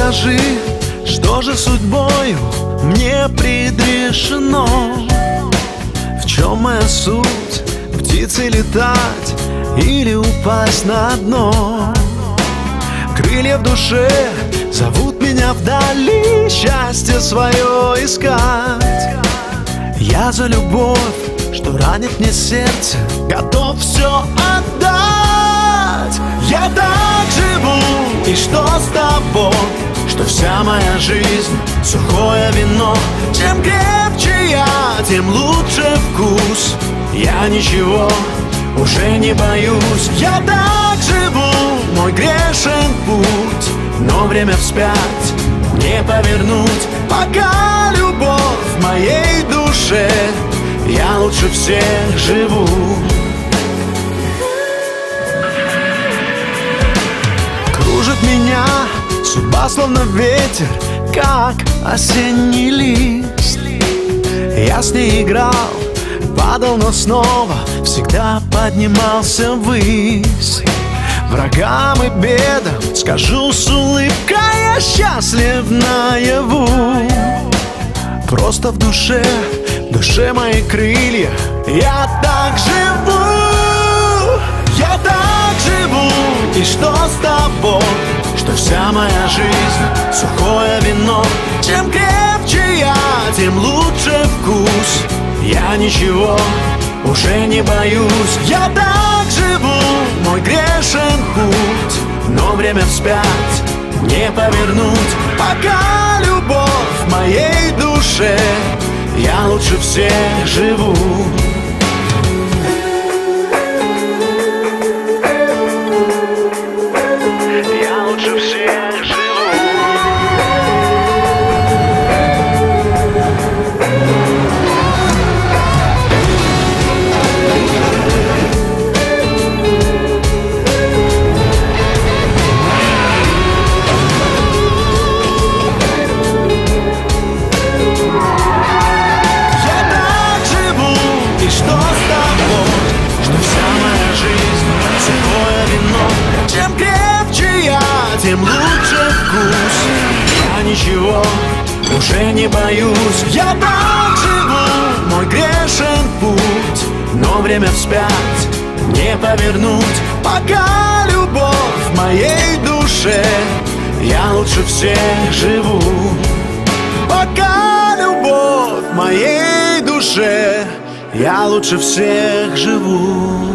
скажи, что же судьбою мне предрешено? В чем моя суть? Птицей летать или упасть на дно? Крылья в душе зовут меня вдали, счастье свое искать. Я за любовь, что ранит мне сердце, готов все отдать. Я так живу, и что с тобой? Что вся моя жизнь сухое вино. Чем крепче я, тем лучше вкус. Я ничего уже не боюсь. Я так живу, мой грешен путь, но время вспять не повернуть. Пока любовь в моей душе, я лучше всех живу. Кружит меня судьба словно ветер, как осенний лист. Я с ней играл, падал, но снова всегда поднимался ввысь. Врагам и бедам скажу с улыбкой: я счастлив наяву. Просто в душе мои крылья, я так живу. Я так живу, и что с тобой? Что вся моя жизнь сухое вино. Чем крепче я, тем лучше вкус. Я ничего уже не боюсь. Я так живу, мой грешен путь, но время вспять не повернуть. Пока любовь в моей душе, я лучше всех живу. Я лучше всех живу. Тем лучше вкус. Я ничего уже не боюсь. Я так живу, мой грешен путь, но время вспять не повернуть. Пока любовь в моей душе, я лучше всех живу. Пока любовь в моей душе, я лучше всех живу.